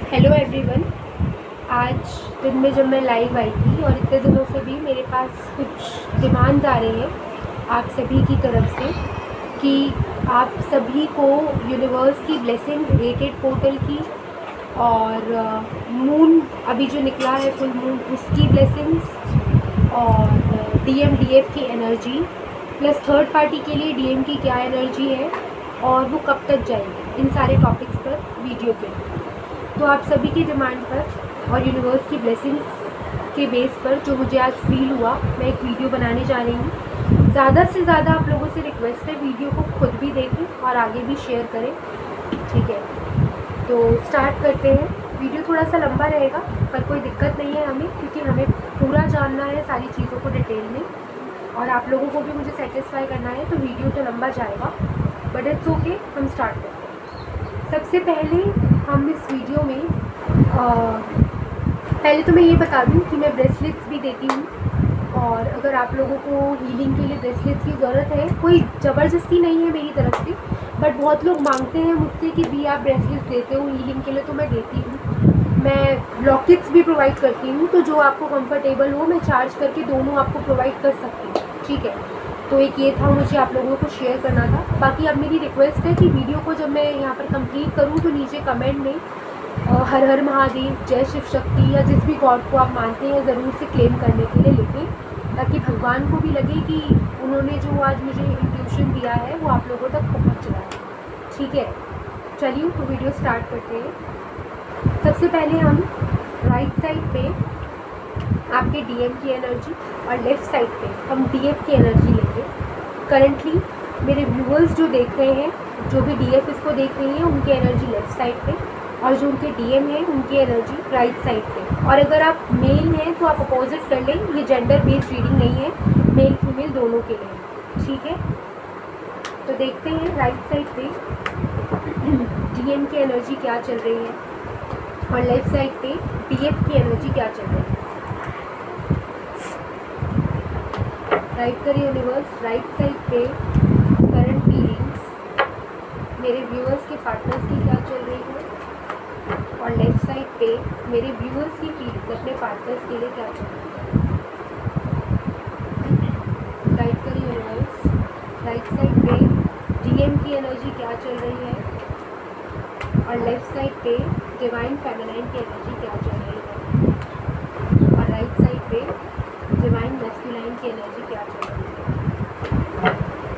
Hello everyone. आज दिन में जब मैं लाइव आई थी और इतने दिनों से भी मेरे पास कुछ डिमांड्स आ रही हैं आप सभी की तरफ से कि आप सभी को यूनिवर्स की ब्लेसिंग्स रेटेड पोर्टल की और मून अभी जो निकला है फुल मून उसकी ब्लेसिंग्स और डीएफ की एनर्जी प्लस थर्ड पार्टी के लिए डीएम की क्या एनर्जी है और वो कब तक जाएगी, इन सारे टॉपिक्स पर वीडियो के। तो आप सभी की डिमांड पर और यूनिवर्स की ब्लेसिंग्स के बेस पर जो मुझे आज फील हुआ, मैं एक वीडियो बनाने जा रही हूँ। ज़्यादा से ज़्यादा आप लोगों से रिक्वेस्ट है वीडियो को खुद भी देखें और आगे भी शेयर करें, ठीक है। तो स्टार्ट करते हैं। वीडियो थोड़ा सा लंबा रहेगा पर कोई दिक्कत नहीं है हमें, क्योंकि हमें पूरा जानना है सारी चीज़ों को डिटेल में और आप लोगों को भी मुझे सेटिस्फाई करना है। तो वीडियो तो लंबा जाएगा बट इट्स ओके, हम स्टार्ट करते हैं। सबसे पहले हम इस वीडियो में पहले तो मैं ये बता दूं कि मैं ब्रेसलेट्स भी देती हूँ और अगर आप लोगों को हीलिंग के लिए ब्रेसलेट्स की ज़रूरत है, कोई ज़बरदस्ती नहीं है मेरी तरफ से, बट बहुत लोग मांगते हैं मुझसे कि भी आप ब्रेसलेट्स देते हो हीलिंग के लिए, तो मैं देती हूँ। मैं लॉकेट्स भी प्रोवाइड करती हूँ, तो जो आपको कंफर्टेबल हो मैं चार्ज करके दोनों आपको प्रोवाइड कर सकती हूँ, ठीक है। तो एक ये था, मुझे आप लोगों को शेयर करना था। बाकी अब मेरी रिक्वेस्ट है कि वीडियो को जब मैं यहाँ पर कंप्लीट करूँ तो नीचे कमेंट में हर हर महादेव, जय शिव शक्ति या जिस भी गॉड को आप मानते हैं ज़रूर से क्लेम करने के लिए लिखें, ताकि भगवान को भी लगे कि उन्होंने जो आज मुझे इंट्यूशन दिया है वो आप लोगों तक पहुँच रहा है, ठीक है। चलिए तो वीडियो स्टार्ट करते हैं। सबसे पहले हम राइट साइड पे आपके डीएम की एनर्जी और लेफ़्ट साइड पे हम डीएफ की एनर्जी लेंगे। करंटली मेरे व्यूअर्स जो देख रहे हैं, जो भी डीएफ इसको देख रही हैं, उनकी एनर्जी लेफ़्ट साइड पे और जो उनके डीएम है उनकी एनर्जी राइट साइड पे। और अगर आप मेल हैं तो आप अपोजिट कर लें, ये जेंडर बेस्ड रीडिंग नहीं है, मेल फीमेल दोनों के लिए, ठीक है। तो देखते हैं राइट साइड पे डीएम की एनर्जी क्या चल रही है और लेफ़्ट साइड पे डीएफ की एनर्जी क्या चल रही है। राइट करिए यूनिवर्स, राइट साइड पे करंट फीलिंग्स मेरे व्यूअर्स के पार्टनर्स की क्या चल रही है और लेफ्ट साइड पे मेरे व्यूअर्स की फीलिंग्स अपने पार्टनर्स के लिए क्या चल रही है। राइट करिए यूनिवर्स, राइट साइड पे डीएम की एनर्जी क्या चल रही है और लेफ्ट साइड पे डिवाइन फेमिनाइन की एनर्जी क्या चल रही है और राइट साइड पे डिवाइन मैस्कुलाइन की एनर्जी क्या चल रही है।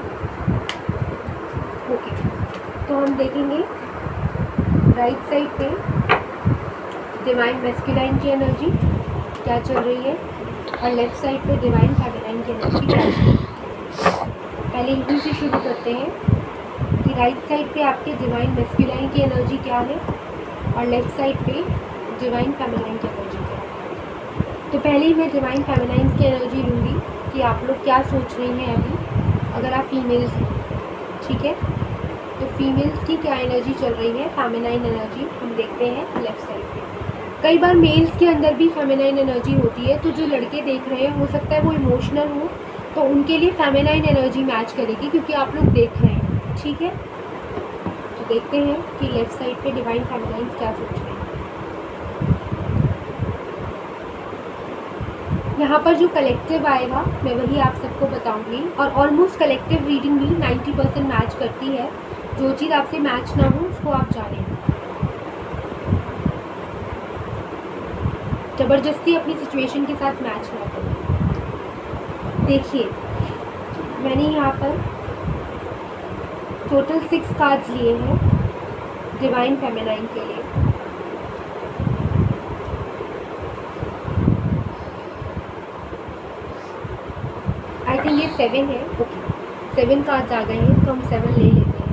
ओके, तो हम देखेंगे राइट साइड पे डिवाइन मैस्कुलाइन की एनर्जी क्या चल रही है और लेफ्ट साइड पे डिवाइन फेमिनाइन की एनर्जी क्या चल रही है। पहले यहीं से शुरू करते हैं कि राइट साइड पे आपके डिवाइन मैस्कुलाइन की एनर्जी क्या है और लेफ्ट साइड पे डिवाइन फेमिनाइन की एनर्जी क्या है। तो पहले ही मैं डिवाइन फेमिनाइन की एनर्जी लूँगी कि आप लोग क्या सोच रही हैं अभी, अगर आप फीमेल्स हैं, ठीक है। तो फीमेल्स की क्या एनर्जी चल रही है, फेमिनाइन एनर्जी हम देखते हैं लेफ्ट साइड पे। कई बार मेल्स के अंदर भी फेमिनाइन एनर्जी होती है, तो जो लड़के देख रहे हैं हो सकता है वो इमोशनल हो, तो उनके लिए फेमिनाइन एनर्जी मैच करेगी क्योंकि आप लोग देख रहे हैं, ठीक है। तो देखते हैं कि लेफ्ट साइड पे डिवाइन फेमिनाइन क्या सोच रहे हैं। यहाँ पर जो कलेक्टिव आएगा मैं वही आप सबको बताऊंगी और ऑलमोस्ट कलेक्टिव रीडिंग भी 90% मैच करती है। जो चीज़ आपसे मैच ना हो उसको आप जानें, ज़बरदस्ती अपनी सिचुएशन के साथ मैच ना करें। देखिए मैंने यहाँ पर टोटल 6 कार्ड्स लिए हैं डिवाइन फेमिनाइन के लिए। आई थिंक ये 7 है, ओके 7 कार्ड्स आ गए हैं तो हम 7 ले लेते हैं।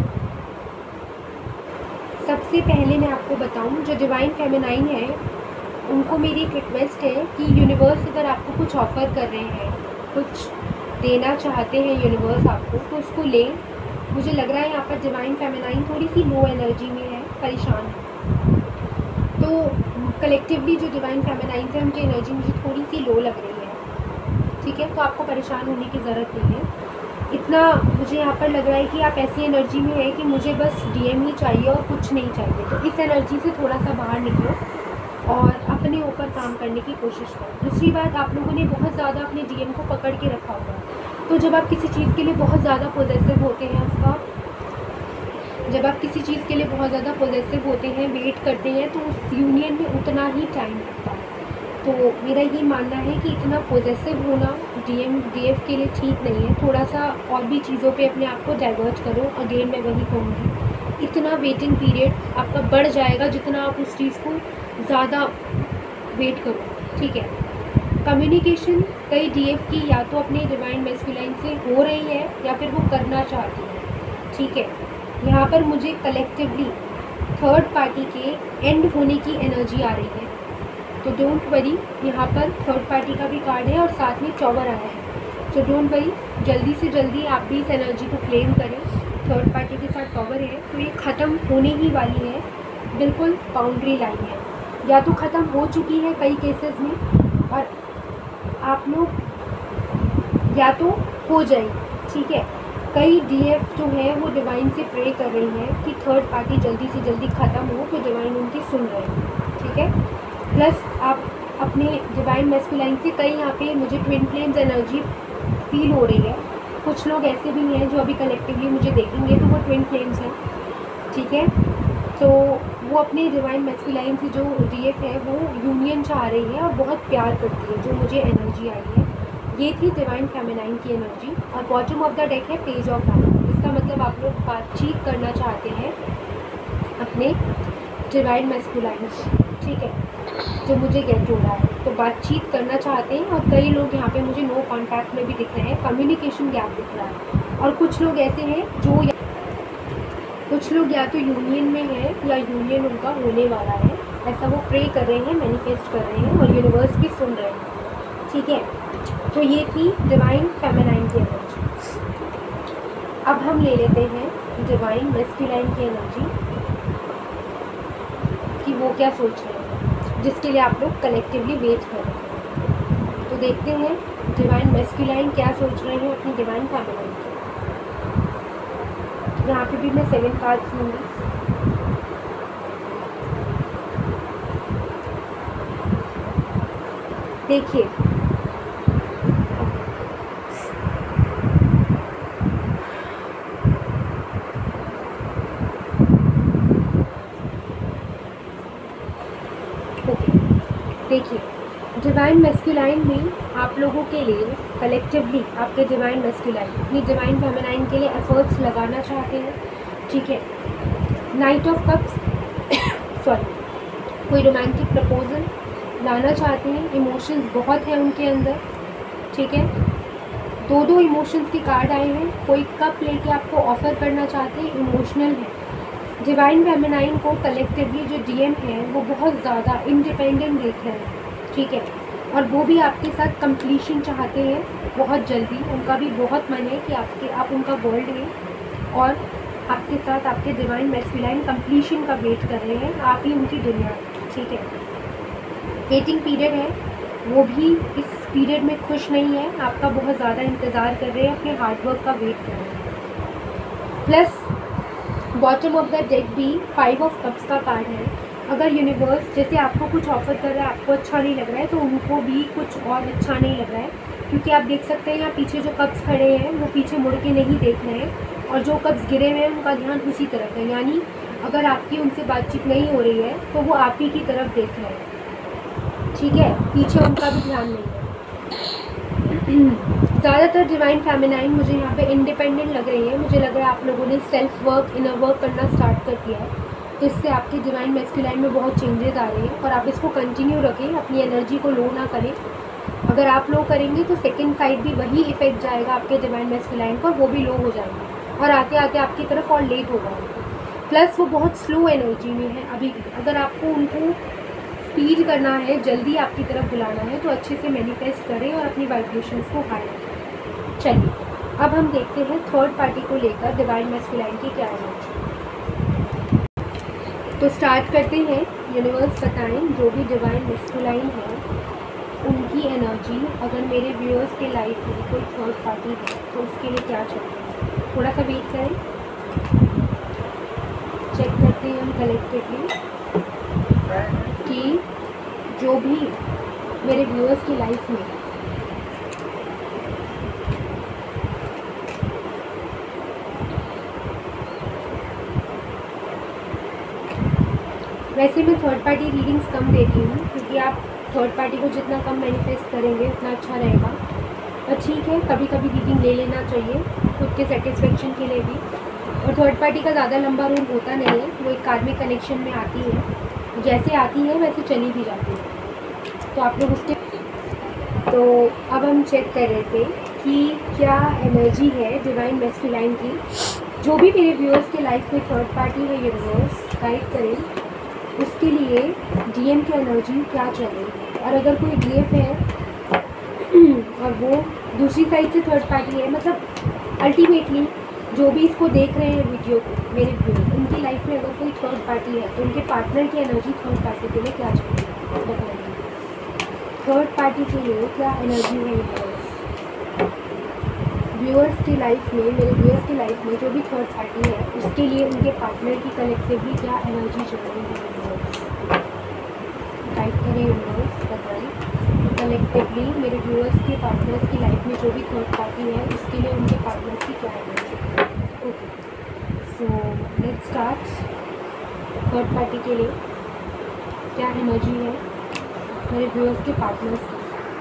सबसे पहले मैं आपको बताऊं, जो डिवाइन फेमिनाइन है उनको मेरी एक रिक्वेस्ट है कि यूनिवर्स अगर आपको कुछ ऑफ़र कर रहे हैं, कुछ देना चाहते हैं यूनिवर्स आपको, तो उसको लें। मुझे लग रहा है यहाँ पर डिवाइन फेमिनाइन थोड़ी सी लो एनर्जी में है, परेशान है। तो कलेक्टिवली जो डिवाइन फेमिनाइन है उनकी एनर्जी मुझे थोड़ी सी लो लग रही है, ठीक है। तो आपको परेशान होने की ज़रूरत नहीं है। इतना मुझे यहाँ पर लग रहा है कि आप ऐसी एनर्जी में है कि मुझे बस डीएम ही चाहिए और कुछ नहीं चाहिए। तो इस एनर्जी से थोड़ा सा बाहर निकलो और अपने ऊपर काम करने की कोशिश करो। दूसरी बात, आप लोगों ने बहुत ज़्यादा अपने डीएम को पकड़ के रखा हुआ है। तो जब आप किसी चीज़ के लिए बहुत ज़्यादा पॉजिटिव होते हैं जब आप किसी चीज़ के लिए बहुत ज़्यादा पॉजिटिव होते हैं, वेट करते हैं, तो उस यूनियन में उतना ही टाइम लगता है। तो मेरा ये मानना है कि इतना पॉजिटिव होना डीएफ के लिए ठीक नहीं है। थोड़ा सा और भी चीज़ों पे अपने आप को डाइवर्ट करो। अगेन मैं वही कहूँगी, इतना वेटिंग पीरियड आपका बढ़ जाएगा जितना आप उस चीज़ को ज़्यादा वेट करो। ठीक है। कम्युनिकेशन कई डीएफ की या तो अपने डिवाइन मैस्कुलाइन से हो रही है या फिर वो करना चाहती है। ठीक है। यहाँ पर मुझे कलेक्टिवली थर्ड पार्टी के एंड होने की एनर्जी आ रही है। तो डोंट वरी, यहाँ पर थर्ड पार्टी का भी कार्ड है और साथ में चौवर आया है। तो डोंट वरी, जल्दी से जल्दी आप भी इस एनर्जी को क्लेम करें। थर्ड पार्टी के साथ टॉवर है तो ये ख़त्म होने ही वाली है, बिल्कुल बाउंड्री लाइन है, या तो ख़त्म हो चुकी है कई केसेस में, और आप लोग या तो हो जाएगी। ठीक है। कई डीएफ जो है वो डिवाइन से प्रे कर रही हैं कि थर्ड पार्टी जल्दी से जल्दी ख़त्म हो, तो डिवाइन उनकी सुन रहे हैं। ठीक है। प्लस आप अपने डिवाइन मैस्कुलाइन से कई यहाँ पे मुझे ट्विन फ्लेम्स एनर्जी फील हो रही है। कुछ लोग ऐसे भी हैं जो अभी कलेक्टिवली मुझे देखेंगे तो वो ट्विन फ्लेम्स हैं। ठीक है। तो वो अपने डिवाइन मैस्कुलाइन से जो डीएफ है वो यूनियन चाह रही है और बहुत प्यार करती है, जो मुझे एनर्जी आई है। ये थी डिवाइन फेमिनाइन की एनर्जी। और बॉटम ऑफ द डेक है पेज ऑफ बैलेंस। इसका मतलब आप लोग बातचीत करना चाहते हैं अपने डिवाइन मैस्कुलाइन से। ठीक है, जो मुझे गेट हो रहा है, तो बातचीत करना चाहते हैं। और कई लोग यहाँ पे मुझे नो कॉन्टैक्ट में भी दिख रहे हैं, कम्युनिकेशन गैप दिख रहा है। और कुछ लोग ऐसे हैं जो कुछ लोग या तो यूनियन में हैं या यूनियन उनका होने वाला है, ऐसा वो प्रे कर रहे हैं, मैनिफेस्ट कर रहे हैं और यूनिवर्स भी सुन रहे हैं। ठीक है। तो ये थी डिवाइन फेमिनाइन की एनर्जी। अब हम ले लेते हैं डिवाइन मैस्कुलाइन की एनर्जी कि वो क्या सोच रहे हैं, जिसके लिए आप लोग कलेक्टिवली वेट कर रहे हैं। तो देखते हैं डिवाइन मैस्कुलाइन क्या सोच रहे हैं अपनी डिवाइन फेमिनाइन के। यहाँ पे भी मैं 7 कार्ड्स लूँगी। देखिए, देखिए डिवाइन मैस्कुलाइन में आप लोगों के लिए कलेक्टिवली आपके डिवाइन मैस्कुलाइन अपनी डिवाइन फेमिनाइन के लिए एफर्ट्स लगाना चाहते हैं। ठीक है। नाइट ऑफ कप्स सॉरी कोई रोमांटिक प्रपोजल लाना चाहते हैं। इमोशंस बहुत हैं उनके अंदर। ठीक है। 2 इमोशंस की कार्ड आए हैं। कोई कप लेके आपको ऑफर करना चाहते हैं, इमोशनल है। डिवाइन फेमिनाइन को कलेक्टिवली जो डीएम है वो बहुत ज़्यादा इंडिपेंडेंट देख रहे हैं। ठीक है। और वो भी आपके साथ कंप्लीशन चाहते हैं बहुत जल्दी। उनका भी बहुत मन है कि आप उनका वर्ल्ड है और आपके साथ आपके डिवाइन मैस्कुलाइन कंप्लीशन का वेट कर रहे हैं। आप ही उनकी दुनिया है। ठीक है। वेटिंग पीरियड है, वो भी इस पीरियड में खुश नहीं है, आपका बहुत ज़्यादा इंतज़ार कर रहे हैं, अपने हार्डवर्क का वेट कर रहे हैं। Plus bottom of the deck भी 5 ऑफ कप्स का कार्ड है। अगर यूनिवर्स जैसे आपको कुछ ऑफर कर रहा है, आपको अच्छा नहीं लग रहा है, तो उनको भी कुछ और अच्छा नहीं लग रहा है। क्योंकि आप देख सकते हैं यहाँ पीछे जो कप्स खड़े हैं वो पीछे मुड़ के नहीं देख रहे हैं, और जो कप्स गिरे हुए हैं उनका ध्यान उसी तरफ है। यानी अगर आपकी उनसे बातचीत नहीं हो रही है तो वो आप ही की तरफ देख रहे हैं। ठीक है। पीछे उनका भी ध्यान नहीं है। ज़्यादातर डिवाइन फेमिनाइन मुझे यहाँ पे इंडिपेंडेंट लग रही है। मुझे लग रहा है आप लोगों ने सेल्फ वर्क, इनर वर्क करना स्टार्ट कर दिया है, तो इससे आपके डिवाइन मैस्कुलाइन में बहुत चेंजेस आ रहे हैं। और आप इसको कंटिन्यू रखें, अपनी एनर्जी को लो ना करें। अगर आप लो करेंगे तो सेकंड साइड भी वही इफेक्ट जाएगा आपके डिवाइन मैस्कुलाइन पर, वो भी लो हो जाएंगे और आते आते आपकी तरफ और लेट हो जाएंगे। प्लस वो बहुत स्लो एनर्जी में है अभी भी। अगर आपको उनको स्पीड करना है, जल्दी आपकी तरफ बुलाना है, तो अच्छे से मैनिफेस्ट करें और अपनी वाइब्रेशंस को हाई रखें। चलिए अब हम देखते हैं थर्ड पार्टी को लेकर डिवाइन मैस्कुलाइन की क्या एनर्जी। तो स्टार्ट करते हैं। यूनिवर्स बताएं जो भी डिवाइन मैस्कुलाइन है उनकी एनर्जी अगर मेरे व्यूअर्स के लाइफ में कोई थर्ड पार्टी है तो उसके लिए क्या चाहिए। थोड़ा सा वेट करें, चेक करते हैं हम कलेक्टिवली कि जो भी मेरे व्यूअर्स की लाइफ में वैसे मैं थर्ड पार्टी रीडिंग्स कम देती हूँ क्योंकि आप थर्ड पार्टी को जितना कम मैनिफेस्ट करेंगे उतना अच्छा रहेगा। और ठीक है, कभी कभी रीडिंग ले लेना चाहिए खुद के सेटिस्फेक्शन के लिए भी। और थर्ड पार्टी का ज़्यादा लंबा रोल होता नहीं है, वो एक कार्मिक कनेक्शन में आती है, जैसे आती है वैसे चली भी जाती है। तो आप लोग उसके तो अब हम चेक कर रहे थे कि क्या एनर्जी है डिवाइन मैस्कुलाइन की, जो भी मेरे व्यूअर्स के लाइफ में थर्ड पार्टी है यूनिवर्स गाइड करें उसके लिए डीएम की एनर्जी क्या चल रही है। और अगर कोई डीएफ है और वो दूसरी साइड से थर्ड पार्टी है, मतलब अल्टीमेटली जो भी इसको देख रहे हैं वीडियो को मेरे व्यूअर्स, उनकी लाइफ में अगर कोई थर्ड पार्टी है तो उनके पार्टनर की एनर्जी थर्ड पार्टी के लिए क्या चल रही है बताइए। थर्ड पार्टी के लिए क्या एनर्जी है व्यूअर्स की लाइफ में, मेरे व्यूअर्स की लाइफ में जो भी थर्ड पार्टी है उसके लिए उनके पार्टनर की कलेक्टिवली क्या एनर्जी चल रही है गाइड करें यूनिवर्स बताइए। कलेक्टिवली मेरे व्यूअर्स के पार्टनर्स की लाइफ में जो भी थर्ड पार्टी है उसके लिए उनके पार्टनर्स की क्या energy. Okay, so let's start. Third party के लिए क्या एनर्जी है मेरे व्यूअर्स के पार्टनर्स की।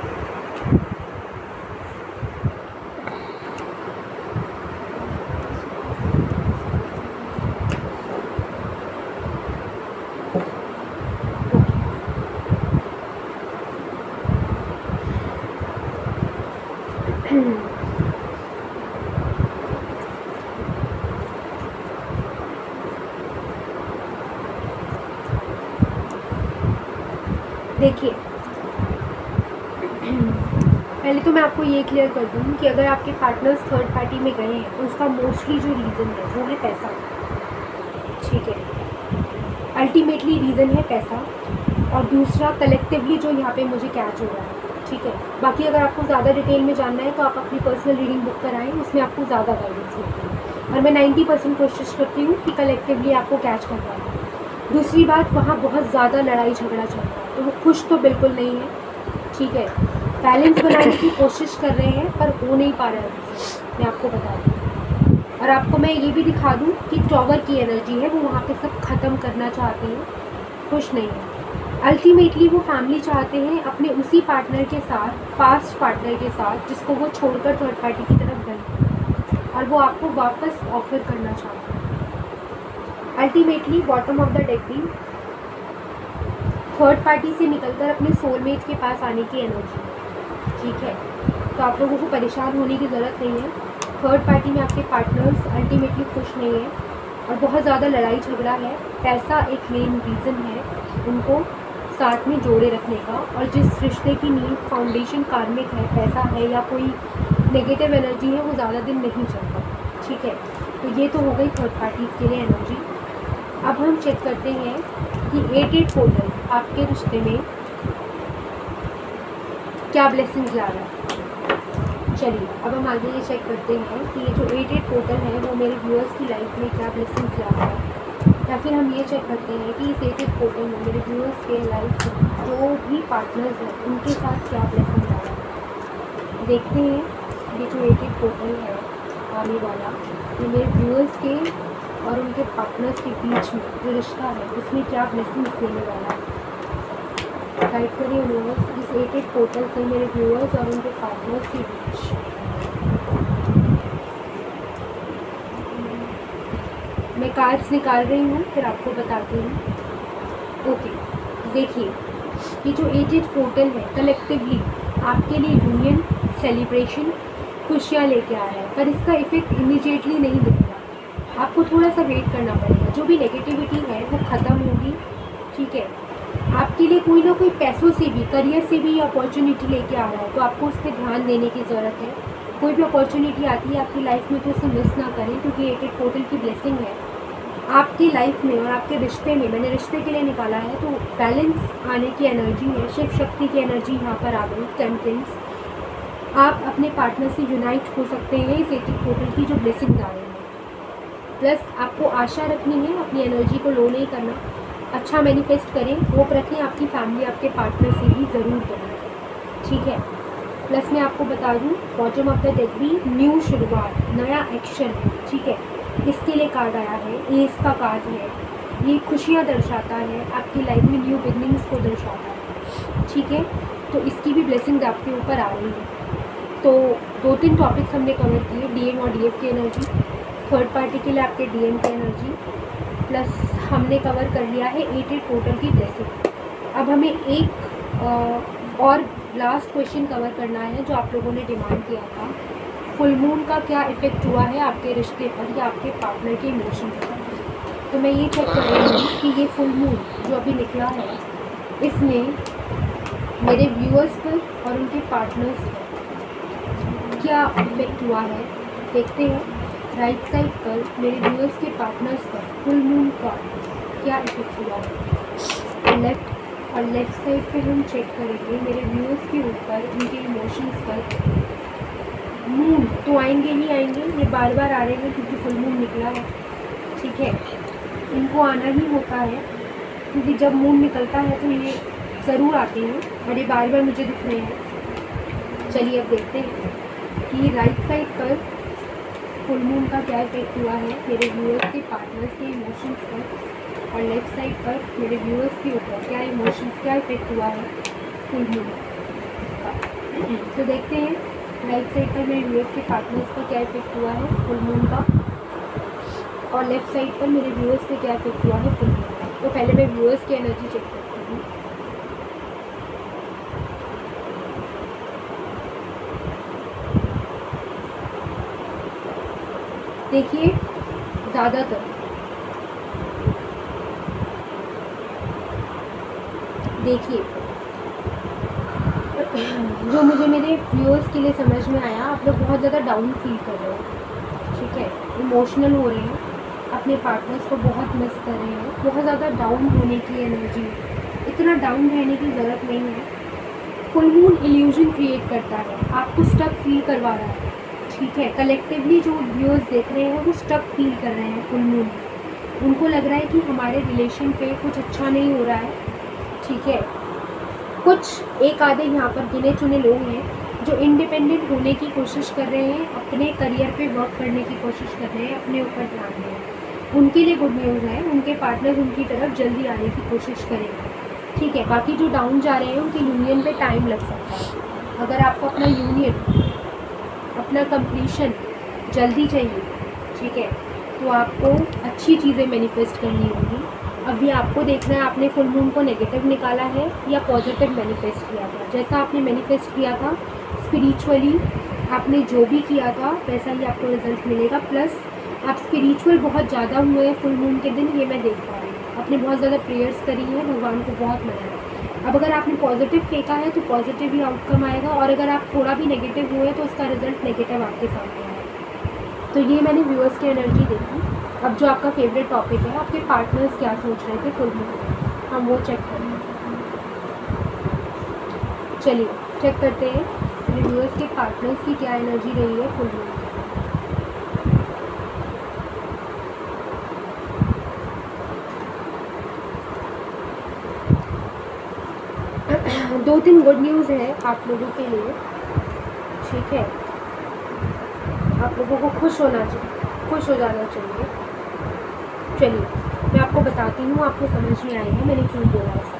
देखिए, पहले तो मैं आपको ये क्लियर कर दूँ कि अगर आपके पार्टनर्स थर्ड पार्टी में गए हैं तो उसका मोस्टली जो रीज़न है वो है पैसा। ठीक है, अल्टीमेटली रीज़न है पैसा। और दूसरा कलेक्टिवली जो यहाँ पे मुझे कैच हो रहा है। ठीक है, बाकी अगर आपको ज़्यादा डिटेल में जानना है तो आप अपनी पर्सनल रीडिंग बुक कराएं, उसमें आपको ज़्यादा गाइडेंस मिलती है। और मैं 90% कोशिश करती हूँ कि कलेक्टिवली आपको कैच कर पाऊँ। दूसरी बात, वहाँ बहुत ज़्यादा लड़ाई झगड़ा चल रहा है तो वो खुश तो बिल्कुल नहीं है। ठीक है, बैलेंस बनाने की कोशिश कर रहे हैं पर हो नहीं पा रहा है, मैं आपको बता दूँ। और आपको मैं ये भी दिखा दूँ कि टॉवर की एनर्जी है, वो वहाँ पे सब ख़त्म करना चाहते हैं, खुश नहीं है। अल्टीमेटली वो फैमिली चाहते हैं अपने उसी पार्टनर के साथ, पास्ट पार्टनर के साथ जिसको वो छोड़कर थर्ड पार्टी की तरफ गए, और वो आपको वापस ऑफर करना चाहते हैं। Ultimately bottom of the deck भी थर्ड पार्टी से निकलकर अपने सोलमेट के पास आने की एनर्जी है। ठीक है, तो आप लोगों को परेशान होने की ज़रूरत नहीं है। थर्ड पार्टी में आपके पार्टनर्स अल्टीमेटली खुश नहीं है और बहुत ज़्यादा लड़ाई झगड़ा है। पैसा एक मेन रीज़न है उनको साथ में जोड़े रखने का। और जिस रिश्ते की नींव फाउंडेशन कार्मिक है, पैसा है या कोई नेगेटिव एनर्जी है, वो ज़्यादा दिन नहीं चलता। ठीक है, तो ये तो हो गई थर्ड पार्टीज़ के लिए एनर्जी। अब हम चेक करते हैं कि 8-8 पोर्टल आपके रिश्ते में क्या ब्लेसिंग्स ला रहा है। चलिए अब हम आगे ये चेक करते हैं कि ये जो 8-8 पोर्टल है वो मेरे व्यूअर्स की लाइफ में क्या ब्लेसिंग्स ला रहा है। या फिर हम ये चेक करते हैं कि इस 8-8 पोर्टल में मेरे व्यूअर्स के लाइफ में जो भी पार्टनर्स हैं उनके साथ क्या ब्लेसिंग्स ला रहा है। देखते हैं ये जो 8-8 पोर्टल है आने वाला, ये मेरे व्यूअर्स के और उनके पार्टनर्स के बीच में जो रिश्ता है उसमें क्या ब्लेसिंग्स देने वाला है। गाइड करिए यूनिवर्स, इस 8-8 पोर्टल से मेरे व्यूअर्स और उनके पार्टनर्स के बीच मैं कार्ड्स निकाल रही हूँ, फिर आपको बताती हूँ। ओके, देखिए ये जो 8-8 पोर्टल है कलेक्टिवली आपके लिए यूनियन, सेलिब्रेशन, खुशियाँ लेके आ रहा है, पर इसका इफेक्ट इमीडिएटली नहीं दिखेगा। आपको थोड़ा सा वेट करना पड़ेगा। जो भी नेगेटिविटी है वो ख़त्म होगी। ठीक है, आपके लिए कोई ना कोई पैसों से भी, करियर से भी अपॉर्चुनिटी लेके आ रहा है, तो आपको उस पर ध्यान देने की ज़रूरत है। कोई भी अपॉर्चुनिटी आती है आपकी लाइफ में तो उसे मिस ना करें, क्योंकि 8-8 पोर्टल की ब्लेसिंग है। आपकी लाइफ में और आपके रिश्ते में, मैंने रिश्ते के लिए निकाला है, तो बैलेंस आने की एनर्जी है, शिव शक्ति की एनर्जी यहाँ पर आ गई। टेम्परेंस, आप अपने पार्टनर से यूनाइट हो सकते हैं इस 80 पोर्टल की जो ब्लेसिंग्स आ रही हैं। प्लस आपको आशा रखनी है, अपनी एनर्जी को लो नहीं करना, अच्छा मैनिफेस्ट करें, होप रखें, आपकी फैमिली आपके पार्टनर से भी ज़रूर करें, ठीक है। प्लस मैं आपको बता दूं, बॉटम ऑफ द डेक भी न्यू शुरुआत, नया एक्शन है, ठीक है। इसके लिए कार्ड आया है, एस का कार्ड है, ये खुशियाँ दर्शाता है, आपकी लाइफ में न्यू बिगनिंग्स को दर्शाता है, ठीक है। तो इसकी भी ब्लेसिंग्स आपके ऊपर आ रही है। तो 2-3 टॉपिक्स हमने कवर किए, डीएम और डीएफ की एनर्जी, थर्ड पार्टी के लिए आपके डीएम की एनर्जी, प्लस हमने कवर कर लिया है 88 पोर्टल की ब्लेसिंग। अब हमें एक और लास्ट क्वेश्चन कवर करना है जो आप लोगों ने डिमांड किया था, फुल मून का क्या इफ़ेक्ट हुआ है आपके रिश्ते पर या आपके पार्टनर के इमोशंस पर। तो मैं ये चेक कर रही हूँ कि ये फुल मून जो अभी निकला है, इसमें मेरे व्यूअर्स पर और उनके पार्टनर्स पर क्या इफ़ेक्ट हुआ है। देखते हैं राइट साइड पर मेरे व्यूअर्स के पार्टनर्स पर फुल मून का क्या इफ़ेक्ट हुआ है। लेफ्ट साइड पे हम चेक करेंगे मेरे व्यूअर्स के ऊपर, उनके इमोशंस पर। मून तो आएंगे ही आएंगे, ये बार बार आ रहे हैं क्योंकि फुल मून निकला है, ठीक है। इनको आना ही होता है क्योंकि जब मून निकलता है तो ये ज़रूर आते हैं और ये बार बार मुझे दिख रहे हैं। चलिए अब देखते हैं कि राइट साइड पर फुल मून का क्या इफेक्ट हुआ है मेरे व्यूअर्स के पार्टनर्स के इमोशंस पर, और लेफ्ट साइड पर मेरे व्यूअर्स के ऊपर क्या इमोशंस, क्या इफेक्ट हुआ है फुल मून का। तो देखते हैं राइट साइड पर मेरे व्यूअर्स के पार्टनर्स पर क्या इफेक्ट हुआ है फुल मून का, और लेफ्ट साइड पर मेरे व्यूअर्स पे क्या इफेक्ट हुआ है फुल मून का। तो पहले मैं व्यूअर्स की एनर्जी चेक करती हूँ। देखिए ज़्यादातर देखिए जो मुझे मेरे व्यूअर्स के लिए समझ में आया, आप लोग बहुत ज़्यादा डाउन फील कर रहे हो, ठीक है, इमोशनल हो रहे हैं, अपने पार्टनर्स को बहुत मिस कर रहे हैं, बहुत ज़्यादा डाउन होने की एनर्जी। इतना डाउन रहने की ज़रूरत नहीं है। फुल मून इल्यूजन क्रिएट करता है, आपको स्टक फील करवा रहा है, ठीक है। कलेक्टिवली जो व्यूअर्स देख रहे हैं वो स्टक फील कर रहे हैं फुल मून, उनको लग रहा है कि हमारे रिलेशन पे कुछ अच्छा नहीं हो रहा है, ठीक है। कुछ एक आधे यहाँ पर गिने चुने लोग हैं जो इंडिपेंडेंट होने की कोशिश कर रहे हैं, अपने करियर पे वर्क करने की कोशिश कर रहे हैं, अपने ऊपर ध्यान दें रहे हैं। उनके लिए गुड न्यूज़ है, उनके पार्टनर्स उनकी तरफ जल्दी आने की कोशिश करेंगे, ठीक है। बाकी जो डाउन जा रहे हैं उनकी यूनियन पे टाइम लग सकता है। अगर आपको अपना यूनियन, अपना कंप्लीशन जल्दी चाहिए, ठीक है, तो आपको अच्छी चीज़ें मैनिफेस्ट करनी होगी। अभी आपको देखना है आपने फुल मून को नेगेटिव निकाला है या पॉजिटिव मैनिफेस्ट किया था। जैसा आपने मैनिफेस्ट किया था स्पिरिचुअली, आपने जो भी किया था वैसा ही आपको रिजल्ट मिलेगा। प्लस आप स्पिरिचुअल बहुत ज़्यादा हुए हैं फुल मून के दिन, ये मैं देख पा रही हूँ। आपने बहुत ज़्यादा प्रेयर्स करी हैं, भगवान को बहुत मनाया। अब अगर आपने पॉजिटिव फेंका है तो पॉजिटिव ही आउटकम आएगा, और अगर आप थोड़ा भी नेगेटिव हुए तो उसका रिजल्ट नेगेटिव आपके सामने आएगा। तो ये मैंने व्यूअर्स की एनर्जी देखी। अब जो आपका फेवरेट टॉपिक है, आपके पार्टनर्स क्या सोच रहे थे फुल मून, हम वो चेक करें। चलिए चेक करते हैं मेरे व्यूअर्स के पार्टनर्स की क्या एनर्जी रही है फुल मून। 2-3 गुड न्यूज़ है आप लोगों के लिए, ठीक है। आप लोगों को खुश हो जाना चाहिए। चलिए मैं आपको बताती हूँ, आपको समझ में आएगा मैंने क्यों बोला ऐसा।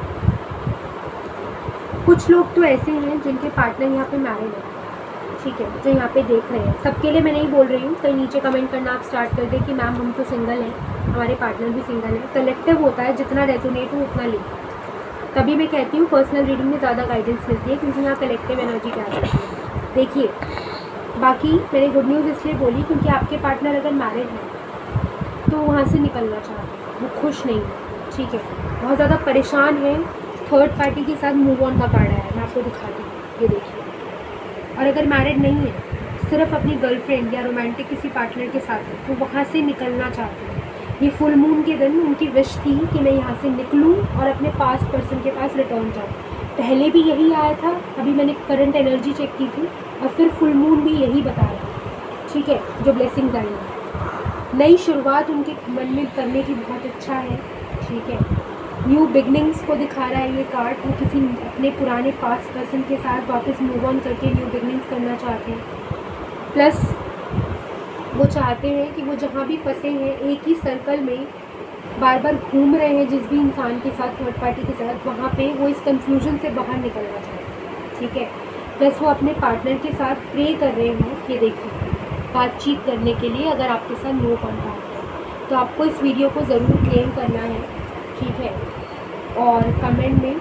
कुछ लोग तो ऐसे हैं जिनके पार्टनर यहाँ पे मैरिड है, ठीक है, जो यहाँ पे देख रहे हैं। सबके लिए मैं नहीं बोल रही हूँ, कहीं नीचे कमेंट करना आप स्टार्ट कर दें कि मैम हम तो सिंगल हैं, हमारे पार्टनर भी सिंगल है। कलेक्टिव होता है, जितना रेजोनेट हो उतना लिखो। तभी मैं कहती हूँ पर्सनल रीडिंग में ज़्यादा गाइडेंस मिलती है, क्योंकि यहाँ कलेक्टिव एनर्जी क्या होती है। देखिए बाकी मैंने गुड न्यूज़ इसलिए बोली क्योंकि आपके पार्टनर अगर मैरिड है तो वहाँ से निकलना चाहते हैं, वो खुश नहीं है, ठीक है, बहुत ज़्यादा परेशान है। थर्ड पार्टी के साथ मूव ऑन का कार्ड आया है, मैं आपको दिखाती हूँ, ये देखिए। और अगर मैरिड नहीं है, सिर्फ अपनी गर्लफ्रेंड या रोमांटिक किसी पार्टनर के साथ है, तो वहाँ से निकलना चाहते हैं। ये फुल मून के दिन उनकी विश थी कि मैं यहाँ से निकलूँ और अपने पास्ट पर्सन के पास रिटर्न जाऊँ। पहले भी यही आया था, अभी मैंने करंट एनर्जी चेक की थी और फिर फुल मून भी यही बताया, ठीक है, जो ब्लेसिंग्स आई हैं। नई शुरुआत उनके मन में करने की बहुत इच्छा है, ठीक है। न्यू बिगनिंग्स को दिखा रहा है ये कार्ड। वो किसी अपने पुराने पास्ट पर्सन के साथ वापस मूव ऑन करके न्यू बिगनिंग्स करना चाहते हैं। प्लस वो चाहते हैं कि वो जहाँ भी फंसे हैं एक ही सर्कल में बार बार घूम रहे हैं जिस भी इंसान के साथ, थर्ड पार्टी के साथ, वहाँ पे वो इस कंफ्यूजन से बाहर निकलना चाहते हैं, ठीक है। प्लस वो अपने पार्टनर के साथ प्रे कर रहे हैं, ये देखिए, बातचीत करने के लिए। अगर आपके साथ नो कॉन्टैक्ट है तो आपको इस वीडियो को ज़रूर क्लेम करना है, ठीक है। और कमेंट में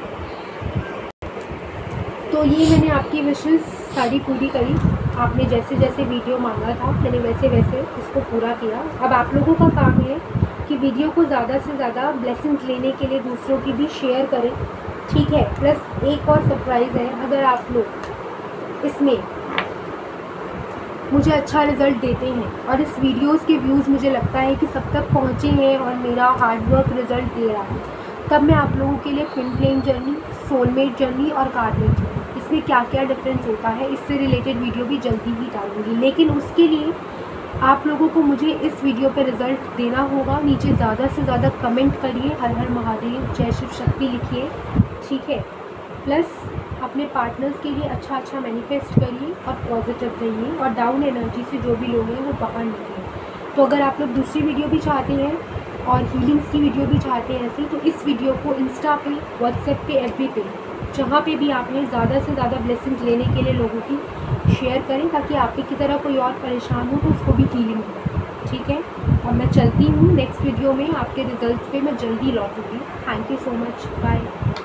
तो ये मैंने आपकी विशेस सारी पूरी करी। आपने जैसे जैसे वीडियो मांगा था मैंने वैसे वैसे इसको पूरा किया। अब आप लोगों का काम है कि वीडियो को ज़्यादा से ज़्यादा ब्लेसिंग्स लेने के लिए दूसरों की भी शेयर करें, ठीक है। प्लस एक और सरप्राइज़ है, अगर आप लोग इसमें मुझे अच्छा रिज़ल्ट देते हैं और इस वीडियोस के व्यूज़ मुझे लगता है कि सब तक पहुँचे हैं और मेरा हार्डवर्क रिज़ल्ट दे रहा है, तब मैं आप लोगों के लिए twin flame journey, soulmate journey और कार्मेट जर्नी, इसमें क्या क्या डिफरेंस होता है इससे रिलेटेड वीडियो भी जल्दी ही डालूंगी। लेकिन उसके लिए आप लोगों को मुझे इस वीडियो पे रिज़ल्ट देना होगा। नीचे ज़्यादा से ज़्यादा कमेंट करिए, हर हर महादेव, जय शिव शक्ति लिखिए, ठीक है। प्लस अपने पार्टनर्स के लिए अच्छा अच्छा मैनिफेस्ट करिए और पॉजिटिव रहिए और डाउन एनर्जी से जो भी लोग हैं वो बाहर निकलें। तो अगर आप लोग दूसरी वीडियो भी चाहते हैं और हीलिंग्स की वीडियो भी चाहते हैं ऐसी, तो इस वीडियो को इंस्टा पे, व्हाट्सएप पे, एफबी पे, जहाँ पे भी आप हैं, ज़्यादा से ज़्यादा ब्लेसिंग्स लेने के लिए लोगों की शेयर करें, ताकि आप की तरह कोई और परेशान हो तो उसको भी हीलिंग हो, ठीक है। और मैं चलती हूँ, नेक्स्ट वीडियो में आपके रिजल्ट्स पे मैं जल्दी लौटूँगी। Thank you so much, bye.